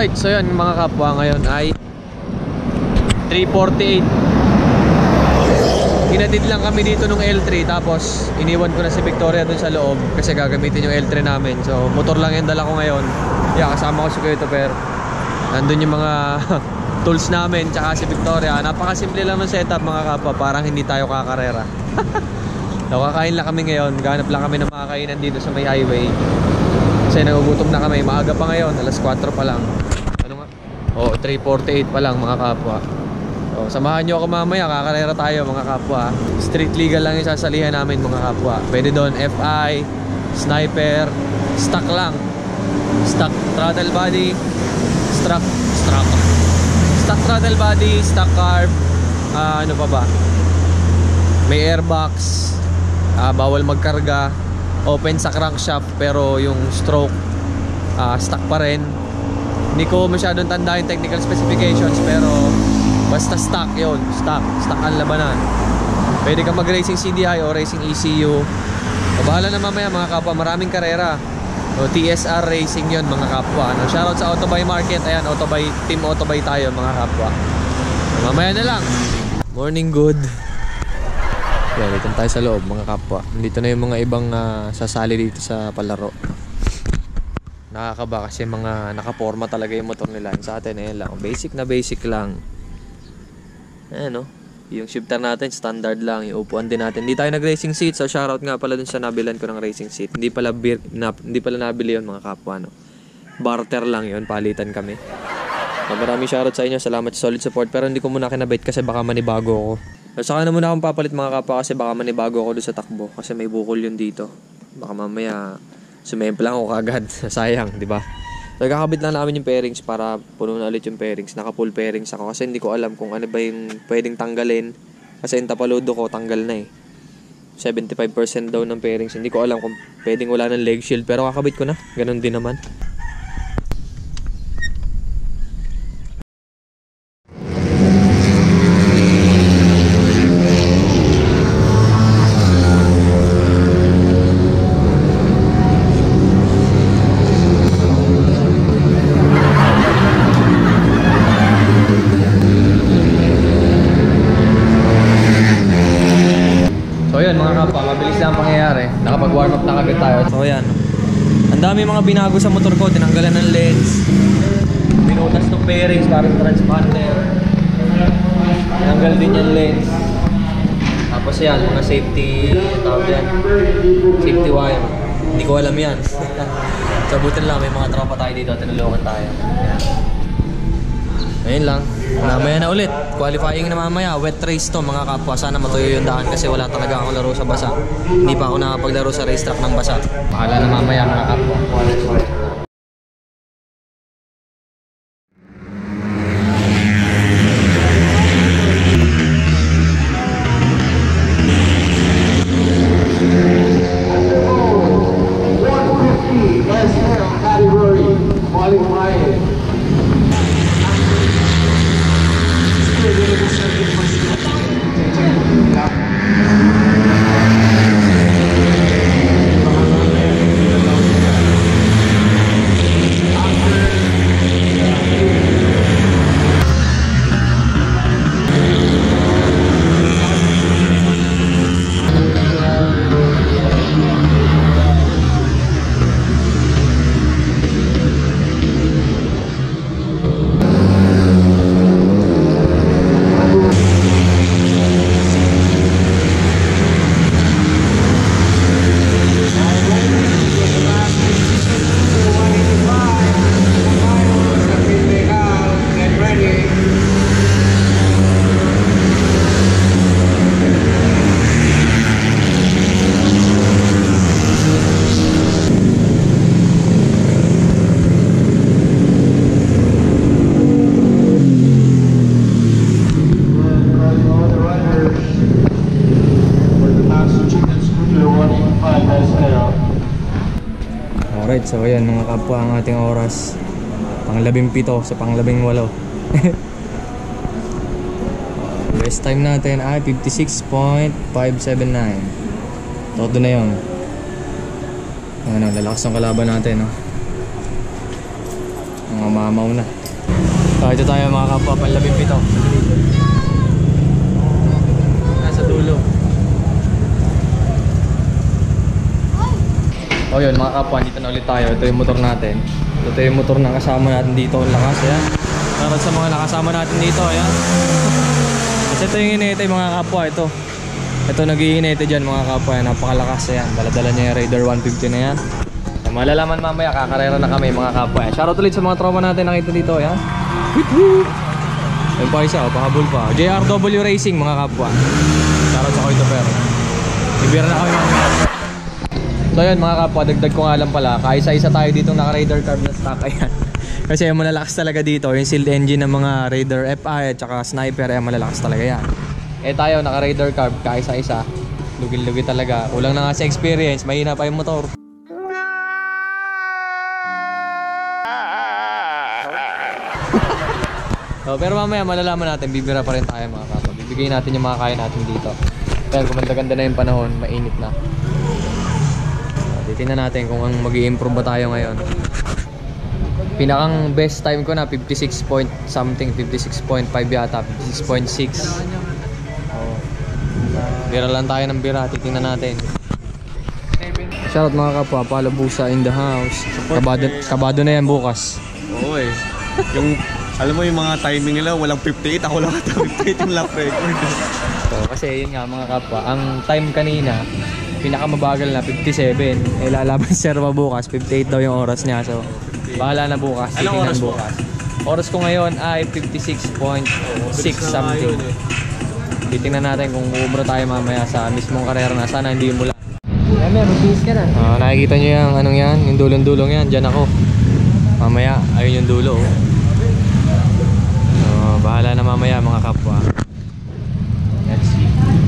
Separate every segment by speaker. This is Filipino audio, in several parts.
Speaker 1: Alright, so yun mga kapwa, ngayon ay 3:48. Hinatid lang kami dito nung L3, tapos iniwan ko na si Victoria dun sa loob kasi gagamitin yung L3 namin. So motor lang yung dala ko ngayon. Yeah, kasama ko si Kuya Toper. Nandun yung mga tools namin, tsaka si Victoria. Napakasimple lang ng setup mga kapwa, parang hindi tayo kakarera. So kakain lang kami ngayon, ganap lang kami ng mga kainan dito sa may highway. Kasi nagugutom na kami, maaga pa ngayon, alas 4 pa lang. Ano nga? Oo, 3:48 pa lang mga kapwa. So, samahan nyo ako mamaya, kakarera tayo mga kapwa. Street legal lang yung sasalihan namin mga kapwa. Pwede doon FI, sniper, stock lang. Stock throttle body, stock throttle body, stock carb, ano pa ba? May airbox, bawal magkarga. Open sa crankshaft pero yung stroke stock pa rin. Hindi ko masyadong tanda yung technical specifications pero basta stock yun. Stock ang labanan. Pwede ka mag racing CDI o racing ECU. Bahala na mamaya mga kapwa, maraming karera. O, TSR Racing yun mga kapwa. Shoutout sa Autobuy Market. Ayan, Team Autobuy tayo mga kapwa. Mamaya na lang. Morning good. Yan, dito tayo sa loob mga kapwa. Dito na yung mga ibang sasali dito sa palaro. Nakakaba kasi mga nakaporma talaga yung motor nila. Sa atin ayan lang, basic na basic lang. Ayan o, yung shifter natin standard lang. Yung upuan din natin. Hindi tayo nag racing seat. So shoutout nga pala dun sa nabilan ko ng racing seat. Hindi pala nabili yun mga kapwa, no? Barter lang yun, palitan kami. So, maraming shoutout sa inyo. Salamat sa solid support. Pero hindi ko muna kinabait kasi baka manibago ako. Saka na muna akong papalit mga kapwa kasi baka manibago ako doon sa takbo kasi may bukol yun dito. Baka mamaya sumemple lang ako kagad. Sayang, di ba? So kakabit lang namin yung pairings para puno na ulit yung pairings. Naka full pairings ako kasi hindi ko alam kung ano ba yung pwedeng tanggalin. Kasi yung tapaludo ko tanggal na eh. 75% daw ng pairings. Hindi ko alam kung pwedeng wala ng leg shield pero kakabit ko na. Ganun din naman. Nakapag-warm up na kagad tayo. So ayan, ang dami mga binago sa motor ko. Tinanggalan ng lens, binutas ng bearings para sa transponder, tinanggal din yung lens. Tapos yan, mga safety, tawag yan, safety wire. Hindi ko alam yan. So butin lang, may mga tropa tayo dito, tinulungan tayo. Ayun lang, mamaya na ulit. Qualifying na mamaya, wet race to mga kapwa. Sana matuyo yung daan kasi wala talaga akong laro sa basa. Hindi pa ako nakapaglaro sa racetrack ng basa. Bahala na mamaya mga kapwa. Alright, so ayan mga kapwa ang ating oras. Pang-17 sa pang-18. Best time natin ay 56.579. Todo na yun. Ano, lalakas ng kalaban natin, no? Mga mamamaw na. So ito tayo mga kapwa, panlabing pito. Nasa dulo. O yun mga kapwa, dito na ulit tayo. Ito yung motor natin. Ito yung motor ng kasama natin dito. Ang lakas, ayan. Para sa mga nakasama natin dito, ayan. Kasi ito yung inete mga kapwa, ito. Ito nag-iinete dyan mga kapwa, napakalakas, ayan. Daladala niya yung Raider 150 na yan. So, malalaman mamaya, kakarera na kami mga kapwa. Shoutout ulit sa mga tropa natin nakita dito, ayan. Ayun pa isa, pahabol pa. JRW Racing mga kapwa. Shoutout sa Koito Pero. Ibira na kami mamaya. So yun mga kapwa, dagdag ko nga lang pala, kaisa-isa tayo ditong naka-Raider carb na stock, ayan. Kasi yung malalakas talaga dito, yung sealed engine ng mga Raider FI at saka Sniper, ayan, malalakas talaga yan. Eh tayo, naka-Raider carb, kaisa-isa, lugi-lugi talaga. Kulang na nga sa experience, mahina pa yung motor. So, pero mamaya malalaman natin, bibira pa rin tayo mga kapwa. Bibigay natin yung mga kaya natin dito. Pero kumanda-ganda na yung panahon, mainit na. Titingnan natin kung mag-i-improve ba tayo ngayon. Pinakang best time ko na 56 point something, 56.5 yata, 56.6. Oh. Bira lang tayo ng bira, titingnan natin. Shoutout mga kapwa, Palabusa in the house. Kabado na yan bukas.
Speaker 2: Oo eh. Yung, alam mo yung mga timing nila, walang 58, ako lang 58 yung lap record.
Speaker 1: So, kasi yun nga mga kapwa, ang time kanina, pinakamabagal na 57, eh lalaban si Serva bukas, 58 daw yung oras niya. So bahala na bukas,
Speaker 2: anong oras
Speaker 1: bukas? Oras ko ngayon ay 56.6 something. Titingnan natin kung umubra tayo mamaya sa mismong karera na, sana hindi mula. Meron base ka na. Nakikita nyo yung anong yan, yung dulong-dulong yan, dyan ako. Mamaya, ayun yung dulo. So bahala na mamaya mga kapwa. Let's see.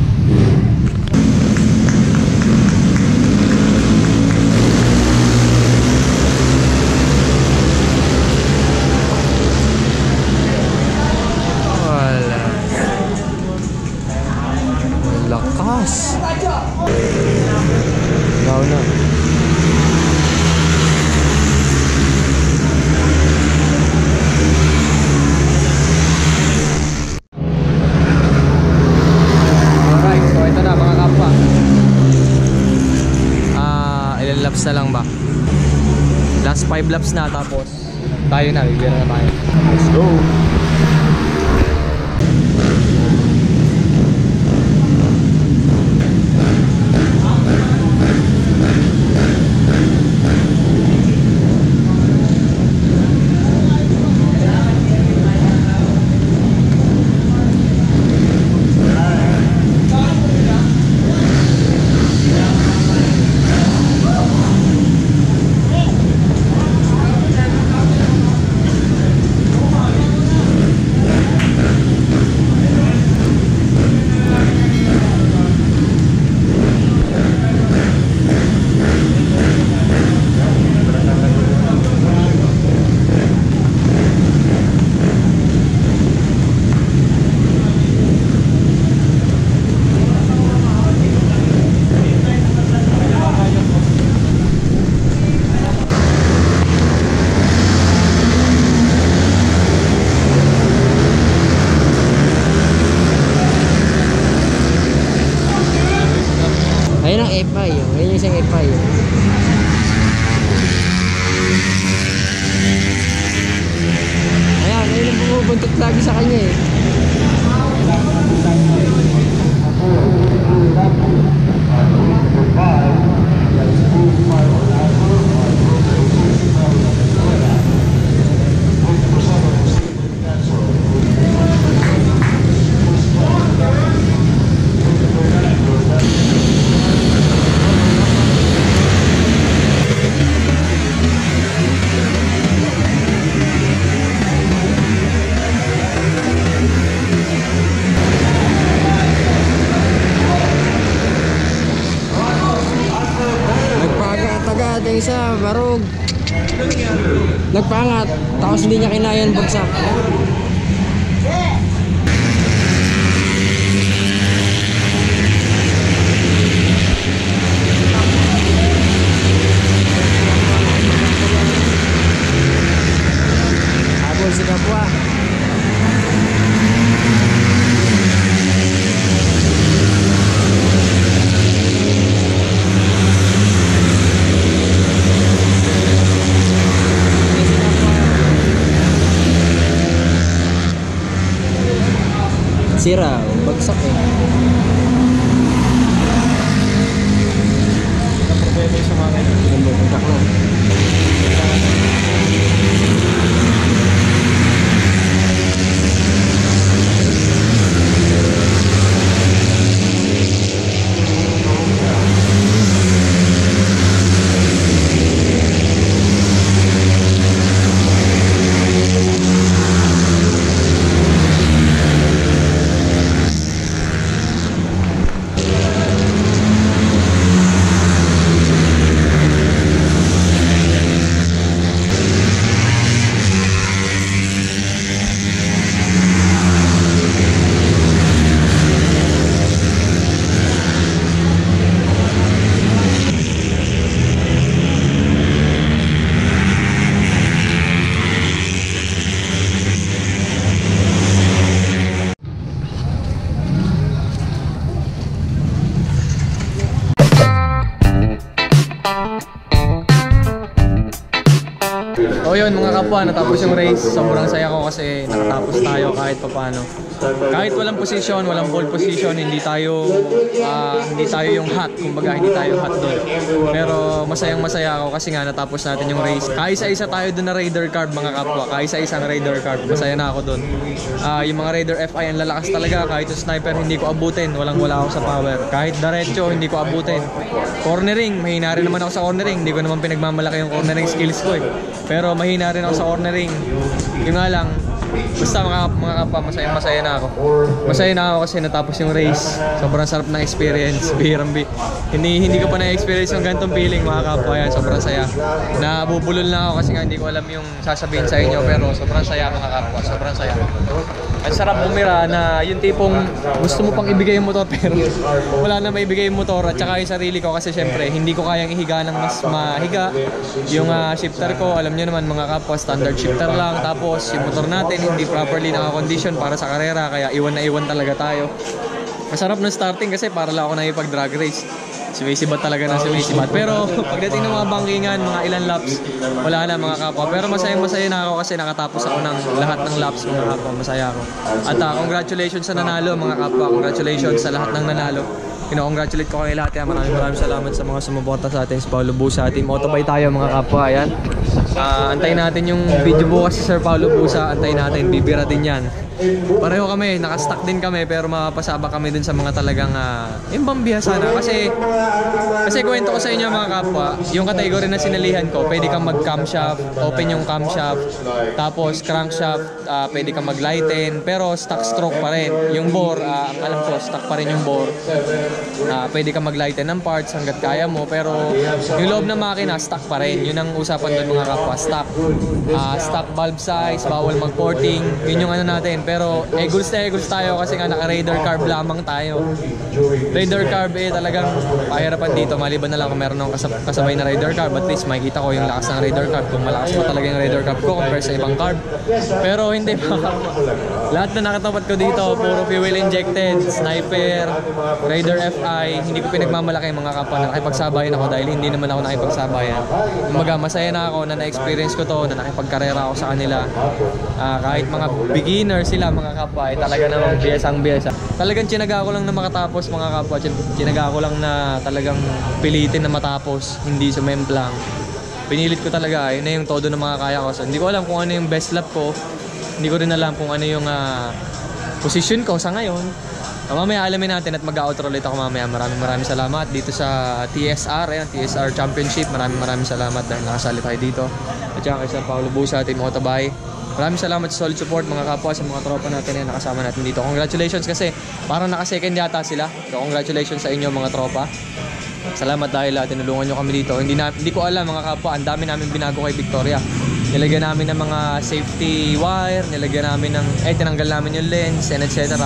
Speaker 1: Lakas. Gaw na. Alright, so ito na mga kapwa. Ilan laps na lang ba? Last 5 laps na, tapos tayo na, bibira na tayo. Let's go. Ayun ang FI, ayun yung isang FI. Ayan, ayun ang bumubuntot lagi sa kanya eh. Yung isa, barog. Nagpangat, tapos hindi niya kinaya yung bagsak. kapwa. Sira, bagsak eh.
Speaker 2: Ang problema yung sa mga
Speaker 1: Bagsak na. O yun mga kapwa, natapos yung race. Sobrang saya ko kasi nakatapos tayo kahit papano. Kahit walang position, walang pole position, hindi tayo yung hot. Kumbaga hindi tayo hot doon. Pero masayang masaya ako kasi nga natapos natin yung race. Kaisa-isa tayo doon na Raider Carb mga kapwa. Kaisa-isang Raider Carb. Masaya na ako doon. Yung mga Raider FI ang lalakas talaga. Kahit yung sniper hindi ko abutin. Walang-wala ako sa power. Kahit diretso hindi ko abutin. Cornering, mahina rin naman ako sa cornering. Hindi ko naman pinagmamalaki yung cornering skills ko eh. Pero mahina rin ako sa cornering. Yung nga lang, basta mga kapwa, masaya na ako. Masaya na ako kasi natapos yung race. Sobrang sarap ng experience. Hindi ko pa na-experience yung ganitong feeling mga kapwa. Yan, sobrang saya. Nabubulol na ako kasi nga hindi ko alam yung sasabihin sa inyo. Pero sobrang saya mga kapwa. Sobrang saya. Ang sarap bumira na yung tipong gusto mo pang ibigay yung motor pero wala na maibigay yung motor at saka yung sarili ko kasi syempre hindi ko kayang ihiga ng mas mahiga yung shifter ko. Alam nyo naman mga kapwa, standard shifter lang. Tapos yung motor natin hindi properly naka-condition para sa karera kaya iwan na iwan talaga tayo. Masarap ng starting kasi para lang ako na ipag-drag race. Sumisibat talaga ng sumisibat. Pero pagdating ng mga bangkingan, mga ilan laps, wala na mga kapwa. Pero masaya na ako kasi nakatapos ako ng lahat ng laps mga kapwa. Masaya ako. At congratulations sa nanalo mga kapwa. Congratulations sa lahat ng nanalo. Kino-congratulate ko kayo lahat. Maraming salamat sa mga sumuporta sa atin. Sa Paulo Busa, Team Autobay tayo mga kapwa. Ayan. Antayin natin yung video bukas si Sir Paulo Busa. Antayin natin, bibira din yan. Pareho kami, nakastock din kami pero mapasaba kami dun sa mga talagang yung bambiha sana kasi kwento ko sa inyo mga kapwa, yung category na sinalihan ko, pwede kang mag camshaft, open yung camshaft, tapos crankshaft, pwede kang mag lighten, pero stock stroke pa rin. Yung bore, ang alam ko, stock pa rin yung bore. Pwede kang mag lighten ng parts hanggat kaya mo, pero yung loob ng makina, stock pa rin. Yun ang usapan dun mga kapwa, stock. Stock valve size, bawal mag porting, yun yung ano natin. Pero eagles tayo kasi nga naka Raider Carb lamang tayo. Raider Carb talagang pahirapan dito maliban na lang kung meron akong kasabay na Raider Carb. At least makikita ko yung lakas ng Raider Carb kung malakas pa talaga yung Raider Carb ko compare sa ibang carb. Pero hindi lahat na nakatapat ko dito puro fuel injected, sniper, Raider FI. Hindi ko pinagmamalaki mga kapwa na nakipagsabayan ako dahil hindi naman ako nakipagsabayan. Kumbaga masaya na ako na na-experience ko to, na nakipagkarera ako sa kanila. Kahit mga beginners sila mga kapwa ay talaga namang biyasang-biyasa. Talagang tsinaga ko lang na makatapos mga kapwa. Tsinaga ko lang na talagang pilitin na matapos, hindi sumemplang. Pinilit ko talaga, yun na yung todo ng mga kaya ko. So, hindi ko alam kung ano yung best lap ko. Hindi ko rin alam kung ano yung position ko sa ngayon. Mamaya alamin natin at mag-outro ulit ako mamaya. Maraming salamat dito sa TSR, ayan, TSR Championship. Maraming salamat dahil nakasali tayo dito. At saka kay Sir Paulo Busa, Team Autobay. Maraming salamat sa solid support mga kapwa sa mga tropa natin na nakasama natin dito. Congratulations kasi parang naka-second yata sila. So congratulations sa inyo mga tropa. Salamat dahil tinulungan nyo kami dito. Hindi ko alam mga kapwa, ang dami namin binago kay Victoria. Nilagyan namin ng mga safety wire, nilagyan namin ng tinanggal namin yung lens and etc.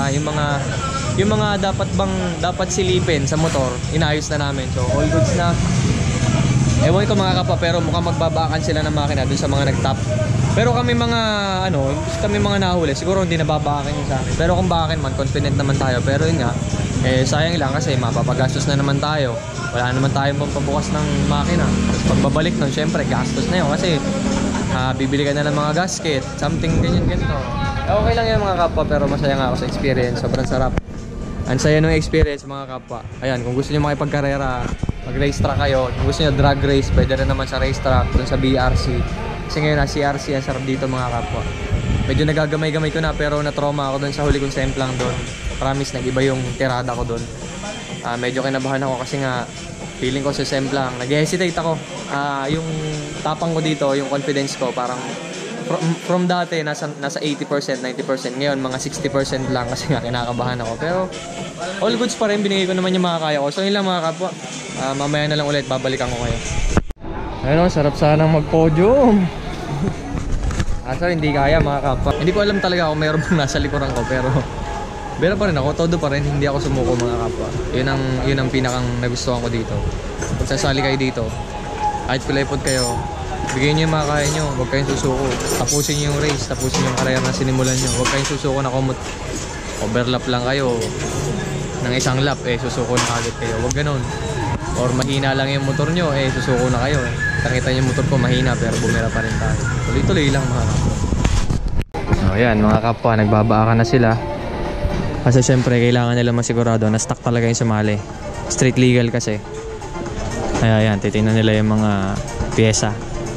Speaker 1: Yung mga dapat silipin sa motor, inayos na namin. So all goods na. Ewan ko mga kapwa pero mukhang magbabakan sila ng makina dun sa mga nag-top. Pero kami mga nahuli, siguro hindi nababakin yung sa amin. Pero kung bakin man, confident naman tayo. Pero yun nga, sayang lang kasi mapapagastos na naman tayo. Wala naman tayong pampabukas ng makina. Tapos pagbabalik nun, syempre, gastos na yun. Kasi bibili ka na ng mga gasket, something ganyan-ganito. Okay lang yan mga kapwa, pero masaya nga ako sa experience. Sobrang sarap. Ang saya ng experience mga kapwa. Ayan, kung gusto nyo makipagkarera, mag-race track kayo. Kung gusto nyo drag race, pwede rin naman sa race track, dun sa BRC. Kasi ngayon CRC, ang sarap dito mga kapwa. Medyo nagagamay-gamay ko na, pero na-trauma ako dun sa huli kong semplang dun. Promise, nag-iba yung tirada ko dun. Medyo kinabahan ako kasi nga, feeling ko sa semplang, nag-hesitate ako. Yung tapang ko dito, yung confidence ko, parang from dati nasa 80%, 90%, ngayon mga 60% lang kasi nga kinakabahan ako. Pero all goods pa rin, binigay ko naman yung mga kaya ko. So yun lang mga kapwa, mamaya na lang ulit babalikan ko kayo. Ayun, sarap sanang mag-podium. Asa hindi kaya mga kapwa. Hindi ko alam talaga kung mayroon bang nasa likuran ko, pero pa rin ako, todo pa rin, hindi ako sumuko mga kapwa. Yun ang pinakang nagustuhan ko dito. Kung sasali kayo dito, kahit kulipod kayo, bigyan nyo yung mga kaya nyo, huwag kayong susuko. Tapusin nyo yung race, tapusin yung karera na sinimulan nyo. Huwag kayong susuko na overlap lang kayo ng isang lap, susuko na agad kayo. Huwag ganun. Or mahina lang yung motor nyo, susuko na kayo. Nakita nyo yung motor ko mahina, pero bumira pa rin tayo. Tuloy-tuloy lang mga kapwa. Ayan mga kapwa, nagbabaakan na sila. Kasi syempre kailangan nila masigurado na stock talaga yung sumali. Street legal kasi. Ayan, titingnan nila yung mga pyesa.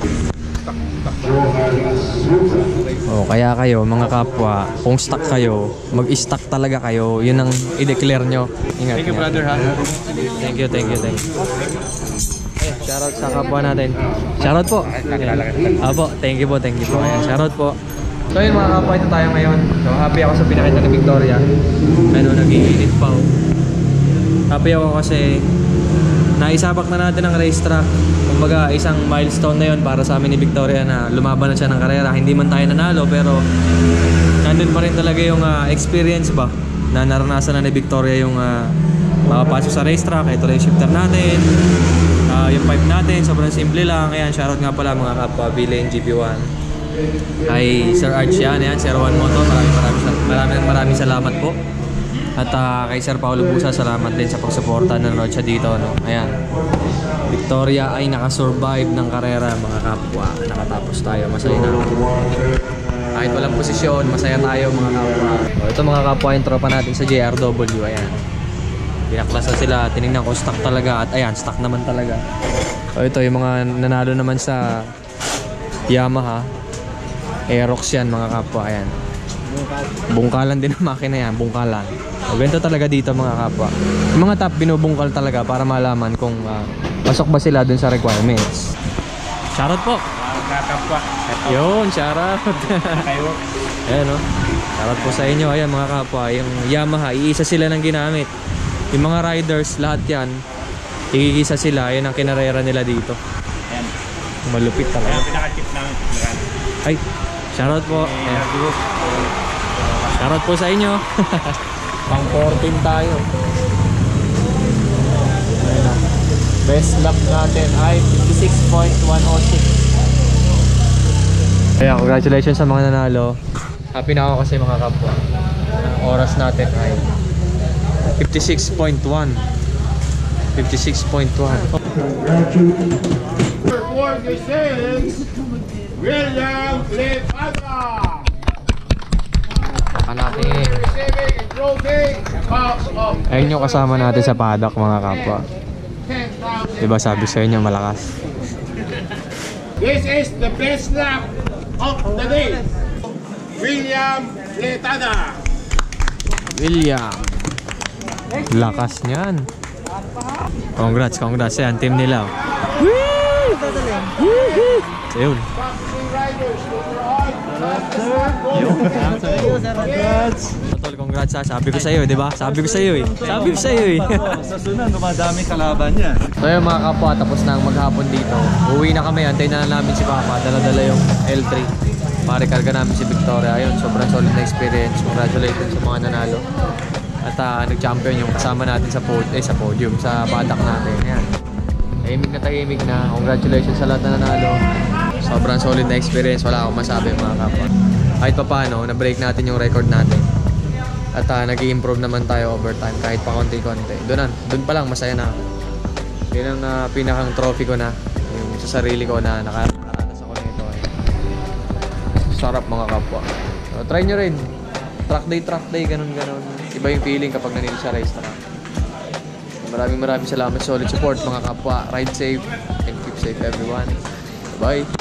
Speaker 1: Kaya kayo mga kapwa, kung stock kayo, mag-stock talaga kayo. Yun ang i-declare nyo. Ingat.
Speaker 2: Thank you brother ha.
Speaker 1: Thank you. Shoutout sa kapwa natin. Shoutout po. Apo, thank you po. Ayan, shoutout po. So yun mga kapwa, ito tayo ngayon. So happy ako sa pinakita ni Victoria. Nag-iinit pa. Happy ako kasi naisabak na natin ang racetrack. Kumbaga isang milestone na yun para sa amin ni Victoria na lumaban na siya ng karera. Hindi man tayo nanalo, pero nandun pa rin talaga yung experience ba na naranasan na ni Victoria yung makapasok sa racetrack. Ito lang yung shifter natin, yung pipe natin, sobrang simple lang. Ayan, shoutout nga pala mga kapwa, Villain GP1 kay Sir Arch yan, Sir Juan Moto, maraming salamat po. At kay Sir Paulo Busa, salamat din sa pagsuporta. Nanonood siya dito, no? Ayan, Victoria ay nakasurvive ng karera mga kapwa. Nakatapos tayo, masaya na. Kahit walang posisyon, masaya tayo mga kapwa. Ito mga kapwa yung tropa natin sa JRW. Ayan, pinaklas na sila, tinignan ko stock talaga. At ayan, stock naman talaga. Ito yung mga nanalo naman sa Yamaha Aerox yan mga kapwa. Ayan, bungkalan din ang makina yan, bungkalan. Ganito talaga dito mga kapwa. Yung mga top binubungkal talaga para malaman kung pasok ba sila dun sa requirements. Shoutout po mga kapwa. Yun, shoutout. Ayan o, shoutout po sa inyo. Ayan mga kapwa, yung Yamaha, iisa sila ng ginamit. Yung mga riders, lahat yan, iisa sila. Yan ang kinarera nila dito. Ayan, malupit talaga. Ayan, pinaka-chip namin. Ay, shoutout po. Shoutout po sa inyo. Pang 14 tayo. Best lap natin ay 56.106. Kaya congratulations sa mga nanalo. Happy na ako kasi mga kapwa. Ang oras natin ay 56.1. 56.1.
Speaker 3: For the saints, William Lepada.
Speaker 1: Natin. Ayun yung kasama natin sa paddock mga kapwa. Diba sabi sa inyo malakas.
Speaker 3: This is the best lap of the day. William Letada.
Speaker 1: William. Lakas niyan. Congrats. Yan, team nila. Ayun. Tol, congrats ha. Sabi ko sa iyo, 'di ba? Sabi ko sa iyo.
Speaker 2: Sa sunod, dumadami kalaban niya.
Speaker 1: So yun mga kapwa, tapos na ang maghapon dito. Uwi na kami, antayin na namin si Papa. Dala-dala yung L3. Pare-karga namin si Victoria. Ayun, sobrang solid na experience. Congratulations sa mga nanalo. At nag-champion yung kasama natin sa podium, sa paddock natin. Ayan. Tahimik na. Congratulations sa lahat na nanalo. sobrang solid na experience. Wala akong masabi mga kapwa. Kahit pa paano, na-break natin yung record natin. At nag-i-improve naman tayo over time kahit pa konti-konti. Doon pa lang masaya na ako. Yun ang pinakang trophy ko na. Yung sa sarili ko na nakaranas ako nito. Sarap mga kapwa. So, try nyo rin. Track day, ganun. Iba yung feeling kapag nanito sa racetrack. Maraming salamat sa solid support mga kapwa. Ride safe and keep safe everyone. Bye!